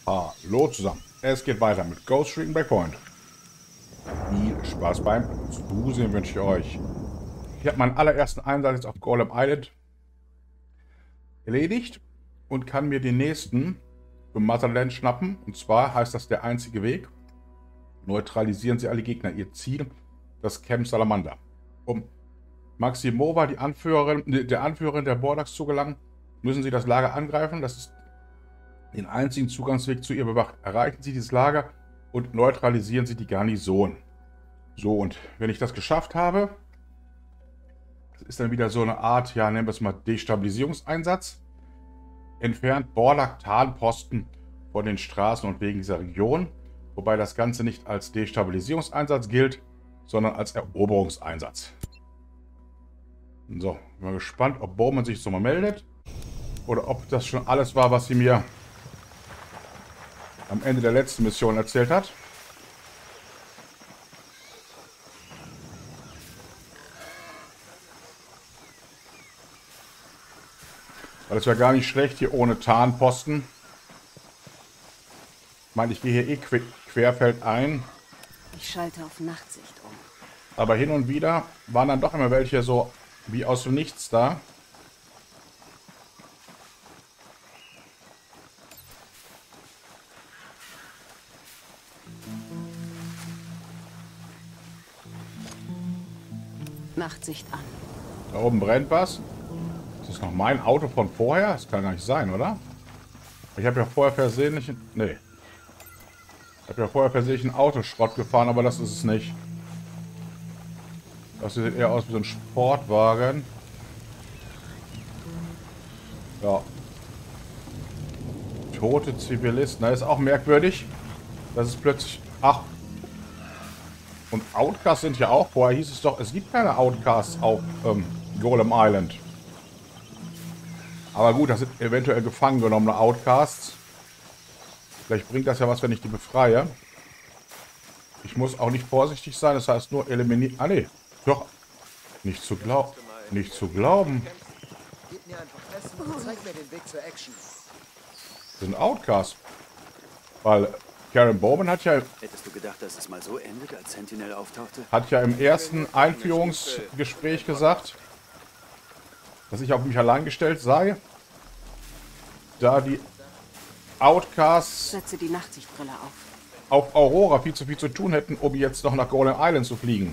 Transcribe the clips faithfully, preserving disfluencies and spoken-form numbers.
Hallo zusammen. Es geht weiter mit Ghost Recon Breakpoint. Viel Spaß beim Zusehen wünsche ich euch. Ich habe meinen allerersten Einsatz jetzt auf Golem Island erledigt und kann mir den nächsten für Motherland schnappen. Und zwar heißt das der einzige Weg. Neutralisieren Sie alle Gegner. Ihr Ziel, das Camp Salamander. Um Maximova, die Anführerin, der Anführerin der Bordax zu gelangen, müssen Sie das Lager angreifen. Das ist den einzigen Zugangsweg zu ihr bewacht. Erreichen Sie dieses Lager und neutralisieren Sie die Garnison. So, und wenn ich das geschafft habe, das ist dann wieder so eine Art, ja, nennen wir es mal Destabilisierungseinsatz. Entfernt Borlak-Tarnposten von den Straßen und Wegen dieser Region, wobei das Ganze nicht als Destabilisierungseinsatz gilt, sondern als Eroberungseinsatz. So, bin mal gespannt, ob Bowman sich so mal meldet oder ob das schon alles war, was sie mir am Ende der letzten Mission erzählt hat. Weil es wäre gar nicht schlecht hier ohne Tarnposten. Ich meine, ich gehe hier eh que querfeldein. Ich schalte auf Nachtsicht um. Aber hin und wieder waren dann doch immer welche so wie aus dem Nichts da. Nachtsicht an. Da oben brennt was. Ist das noch mein Auto von vorher? Das kann gar nicht sein, oder? Ich habe ja vorher versehentlich... Nee. Ich habe ja vorher versehentlich einen Autoschrott gefahren, aber das ist es nicht. Das sieht eher aus wie so ein Sportwagen. Ja. Tote Zivilisten. Das ist auch merkwürdig. Das ist plötzlich... Ach. Und Outcasts sind ja auch. Vorher hieß es doch, es gibt keine Outcasts auf ähm, Golem Island. Aber gut, das sind eventuell gefangen genommene Outcasts. Vielleicht bringt das ja was, wenn ich die befreie. Ich muss auch nicht vorsichtig sein, das heißt nur eliminieren. Ah, nee. Doch. Nicht zu glauben. Nicht zu glauben. Gib mir einfach Essen und zeig mir den Weg zur Action. Das sind Outcasts. Weil Karen Bowman hat ja, Hättest du gedacht, dass es mal so endet, als Sentinel auftauchte? hat ja im ersten Einführungsgespräch gesagt, dass ich auf mich allein gestellt sei, da die Outcasts Setze die Nachtsichtbrille auf. auf Aurora viel zu viel zu tun hätten, um jetzt noch nach Golem Island zu fliegen.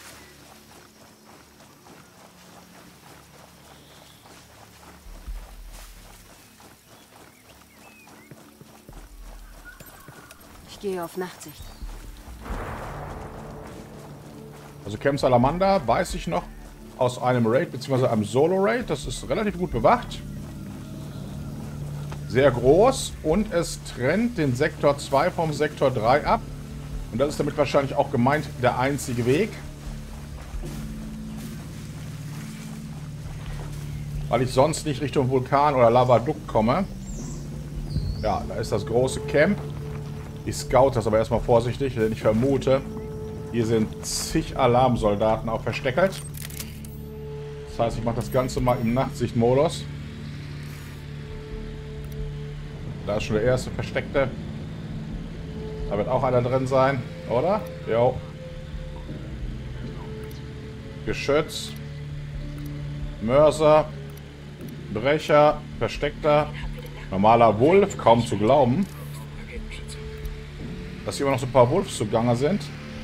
Ich gehe auf Nachtsicht. Also Camp Salamander weiß ich noch aus einem Raid, beziehungsweise einem Solo-Raid. Das ist relativ gut bewacht. Sehr groß. Und es trennt den Sektor zwei vom Sektor drei ab. Und das ist damit wahrscheinlich auch gemeint der einzige Weg. Weil ich sonst nicht Richtung Vulkan oder Lavaduct komme. Ja, da ist das große Camp. Ich scout das aber erstmal vorsichtig, denn ich vermute, hier sind zig Alarmsoldaten auch versteckert. Das heißt, ich mache das Ganze mal im Nachtsichtmodus. Da ist schon der erste versteckte. Da wird auch einer drin sein, oder? Jo. Geschütz. Mörser. Brecher. Versteckter. Normaler Wolf. Kaum zu glauben, dass hier immer noch so ein paar Wolves zugange sind.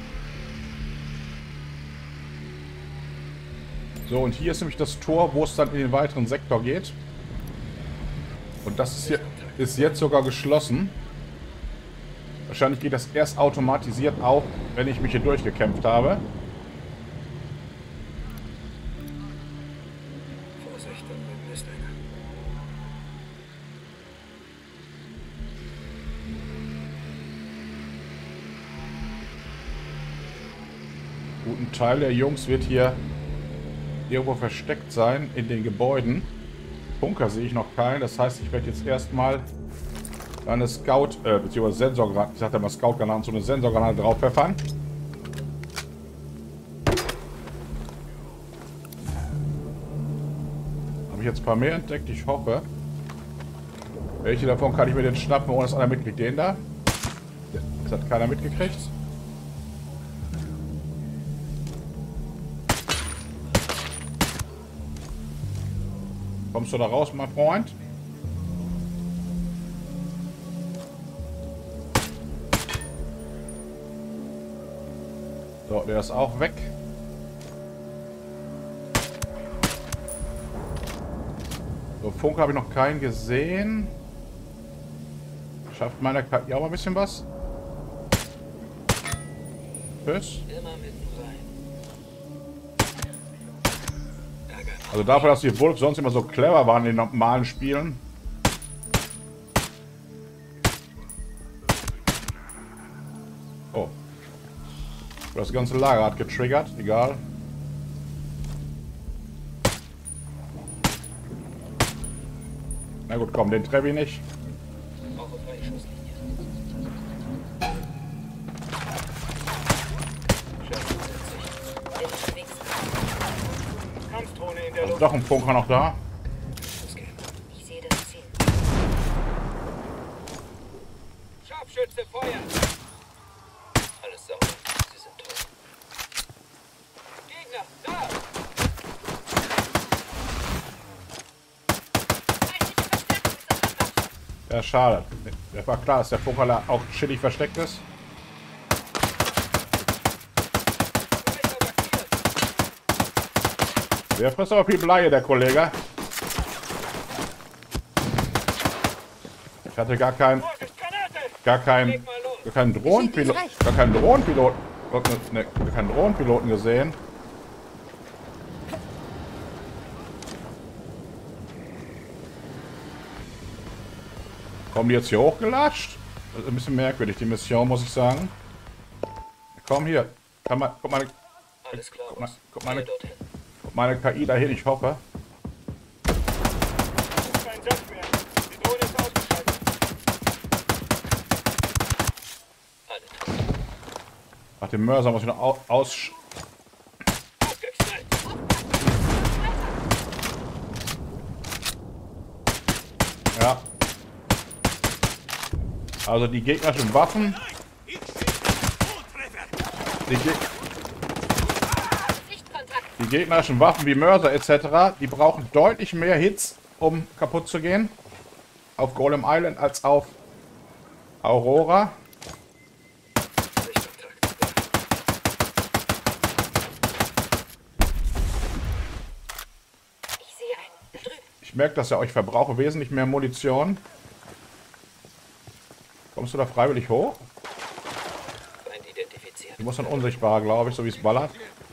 So, und hier ist nämlich das Tor, wo es dann in den weiteren Sektor geht. Und das ist hier ist jetzt sogar geschlossen. Wahrscheinlich geht das erst automatisiert auf, wenn ich mich hier durchgekämpft habe. Guten Teil der Jungs wird hier irgendwo versteckt sein in den Gebäuden. Bunker sehe ich noch keinen. Das heißt, ich werde jetzt erstmal eine Scout, äh, beziehungsweise Sensorgranate, ich sagte mal Scout-Granate, so eine Sensorgranate drauf pfeffern. Habe ich jetzt ein paar mehr entdeckt? Ich hoffe. Welche davon kann ich mir denn schnappen, ohne dass einer mitkriegt? Den da? Das hat keiner mitgekriegt. Kommst du da raus, mein Freund? So, der ist auch weg. So, Funk habe ich noch keinen gesehen. Schafft meine K I auch mal ein bisschen was? Tschüss. Also dafür, dass die Wolves sonst immer so clever waren in den normalen Spielen. Oh. Das ganze Lager hat getriggert, egal. Na gut, komm, den treffe ich nicht. Also doch ein Funker noch da. Ich sehe das Ziel. Scharfschütze, Feuer! Alles sauber. Sie sind tot. Gegner, da! Ja, schade. Das war klar, dass der Funker auch chillig versteckt ist. Der frisst aber viel Bleie, der Kollege. Ich hatte gar keinen, gar keinen, gar keinen Drohnenpilot, gar keinen Drohnenpiloten, ne, gar keinen Drohnenpiloten gesehen. Kommen die jetzt hier hochgelatscht? Das ist ein bisschen merkwürdig, die Mission, muss ich sagen. Komm hier. Kann man, guck mal, Alles klar, guck mal, Boss. guck meine, Dorthin. guck meine K I dahin, ich hoffe. Kein Jump mehr. Die Drohne ist ausgeschaltet. Alle tot. Ach, den Mörser muss ich noch au aus... Abgeknallt. Ja. Also die gegnerischen Waffen... Die, Ge die gegnerischen Waffen wie Mörser et cetera, die brauchen deutlich mehr Hits, um kaputt zu gehen. Auf Golem Island als auf Aurora. Ich sehe einen. Da drüben. Ich merke, dass er euch verbrauche wesentlich mehr Munition. Kommst du da freiwillig hoch? Feind identifiziert. Du musst dann unsichtbar, glaube ich, so wie es ballert.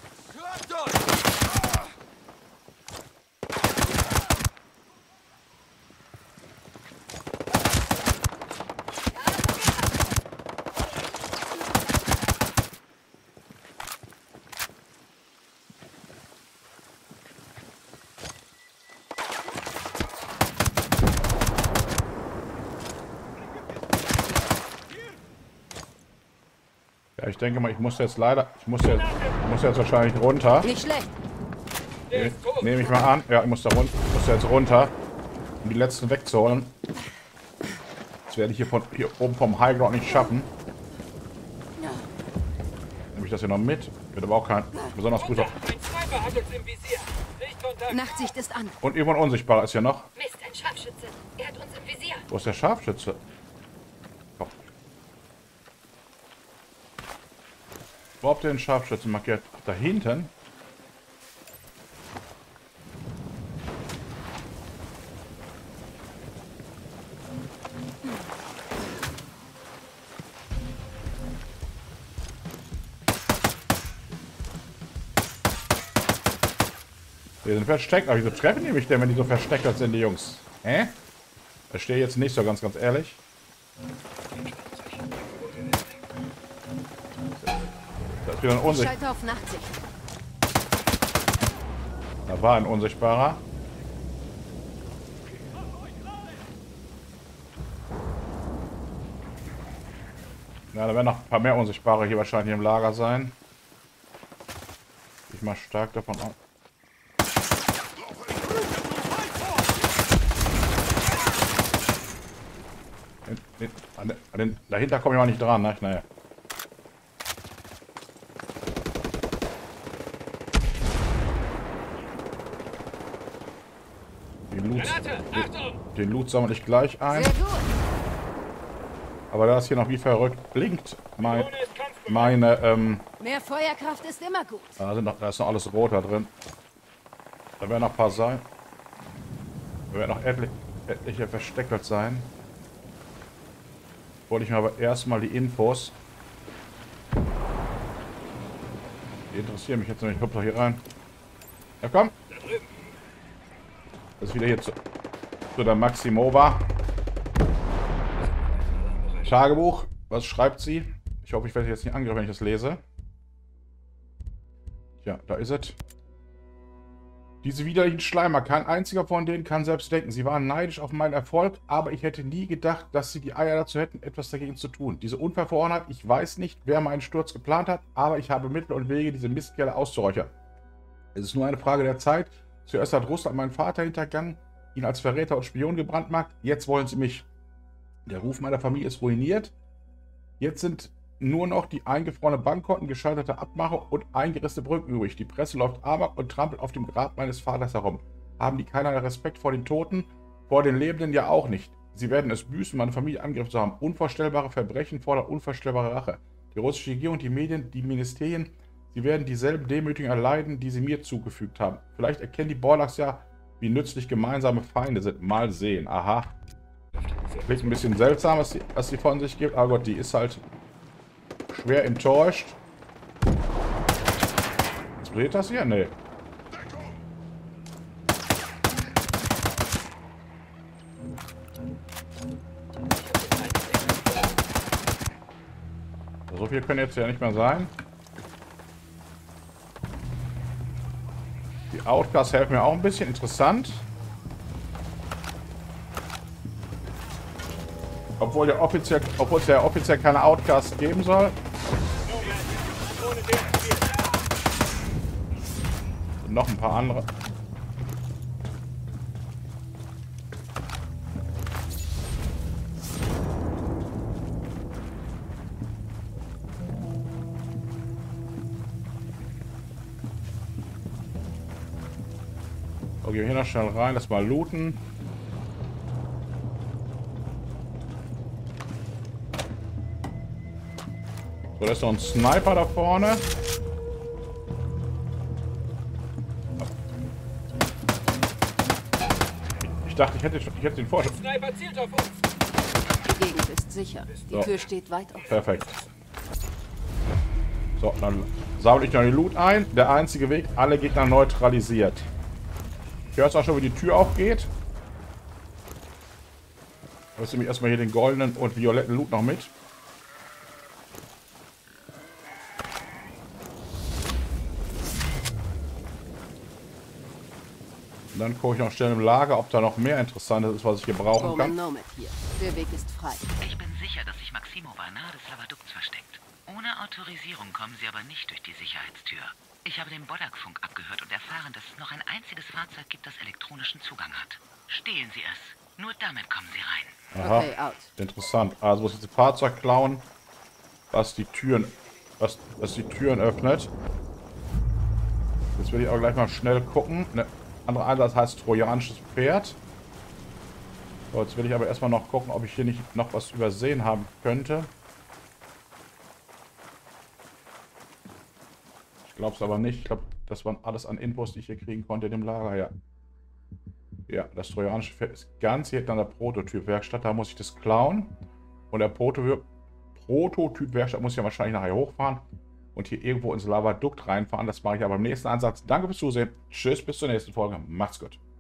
Ja, ich denke mal, ich muss jetzt leider, ich muss jetzt, ich muss jetzt wahrscheinlich runter. Nicht schlecht. Ne, nehme ich mal an. Ja, ich muss da runter, muss jetzt runter, um die letzten wegzuholen. Das werde ich hier von hier oben vom Highground nicht schaffen. Nehme ich das hier noch mit? Wird aber auch kein besonders guter. Ein Sniper hat uns im Visier. Sichtkontakt. Nachtsicht ist an. Und irgendwo ein Unsichtbarer ist hier noch. Mist, ein Scharfschütze. Er hat uns im Visier. Wo ist der Scharfschütze? Komm. Wo habt ihr den Scharfschützen markiert? Ach, da hinten? Die sind versteckt, aber wieso treffen die mich denn, wenn die so versteckt sind, die Jungs? Hä? Verstehe jetzt nicht so ganz, ganz ehrlich. Da ist wieder ein Ich Unsichtbarer. schalte auf Nachtsicht. Da war ein Unsichtbarer. Ja, da werden noch ein paar mehr Unsichtbare hier wahrscheinlich im Lager sein. Ich mal stark davon aus. An den, an den, dahinter komme ich auch nicht dran, ne? Naja. Den Loot, den, den Loot sammle ich gleich ein. Sehr gut. Aber da es hier noch wie verrückt blinkt, mein, meine, ähm, Mehr Feuerkraft ist immer gut. da, sind noch, da ist noch alles rot da drin. Da werden noch ein paar sein. Da werden noch etliche, etliche versteckelt sein. Wollte ich mir aber erstmal die Infos. Die interessieren mich jetzt nämlich. Ich hüpfe doch hier rein. Ja, komm. Das ist wieder hier zu, zu der Maximova. Tagebuch. Was schreibt sie? Ich hoffe, ich werde jetzt nicht angegriffen, wenn ich das lese. Ja, da ist es. Diese widerlichen Schleimer, kein einziger von denen kann selbst denken. Sie waren neidisch auf meinen Erfolg, aber ich hätte nie gedacht, dass sie die Eier dazu hätten, etwas dagegen zu tun. Diese Unverfrorenheit, ich weiß nicht, wer meinen Sturz geplant hat, aber ich habe Mittel und Wege, diese Mistkerle auszuräuchern. Es ist nur eine Frage der Zeit. Zuerst hat Russland meinen Vater hintergangen, ihn als Verräter und Spion gebrandmarkt. Jetzt wollen sie mich. Der Ruf meiner Familie ist ruiniert. Jetzt sind nur noch die eingefrorene Bankkonten, gescheiterte Abmache und eingerissene Brücken übrig. Die Presse läuft amok und trampelt auf dem Grab meines Vaters herum. Haben die keinerlei Respekt vor den Toten? Vor den Lebenden ja auch nicht. Sie werden es büßen, meine Familie angegriffen zu haben. Unvorstellbare Verbrechen fordern unvorstellbare Rache. Die russische Regierung, die Medien, die Ministerien, sie werden dieselben Demütigungen erleiden, die sie mir zugefügt haben. Vielleicht erkennen die Borlaks ja, wie nützlich gemeinsame Feinde sind. Mal sehen. Aha. Klingt ein bisschen seltsam, was sie, was sie von sich gibt. Aber Gott, die ist halt schwer enttäuscht. Explodiert das hier? Nee. So viel können jetzt ja nicht mehr sein. Die Outcasts helfen mir auch ein bisschen. Interessant. Obwohl, der offiziell, obwohl es ja offiziell keine Outcasts geben soll. Und noch ein paar andere. So, gehen wir hier noch schnell rein, lass mal looten. So, da ist noch ein Sniper da vorne. Ich dachte, ich hätte, ich hätte den Vorschlag. Sniper zielt auf uns. Die Gegend ist sicher. Die So. Tür steht weit offen. Perfekt. So, dann sammle ich noch die Loot ein. Der einzige Weg, alle Gegner neutralisiert. Ich höre jetzt auch schon, wie die Tür aufgeht. Jetzt nehme ich erstmal hier den goldenen und violetten Loot noch mit. Und dann gucke ich noch schnell im Lager, ob da noch mehr Interessantes ist, was ich hier brauchen kann. Nomad hier. Der Weg ist frei. Ich bin sicher, dass sich Maximova nahe des Lavadukts versteckt. Ohne Autorisierung kommen sie aber nicht durch die Sicherheitstür. Ich habe den Bodak-Funk abgehört und erfahren, dass es noch ein einziges Fahrzeug gibt, das elektronischen Zugang hat. Stehlen Sie es. Nur damit kommen Sie rein. Aha, Okay, out. interessant. Also muss ich das Fahrzeug klauen, was die Türen, was, was die Türen öffnet. Jetzt will ich auch gleich mal schnell gucken. Eine andere Einsatz heißt trojanisches Pferd. So, jetzt will ich aber erstmal noch gucken, ob ich hier nicht noch was übersehen haben könnte. Ich glaube es aber nicht. Ich glaube, das waren alles an Infos, die ich hier kriegen konnte in dem Lager. Ja, ja, das trojanische Pferd ist ganz hier an der Prototyp-Werkstatt. Da muss ich das klauen. Und der Prototyp- Prototyp-Werkstatt muss ich ja wahrscheinlich nachher hochfahren und hier irgendwo ins Lavadukt reinfahren. Das mache ich aber im nächsten Ansatz. Danke fürs Zusehen. Tschüss, bis zur nächsten Folge. Macht's gut.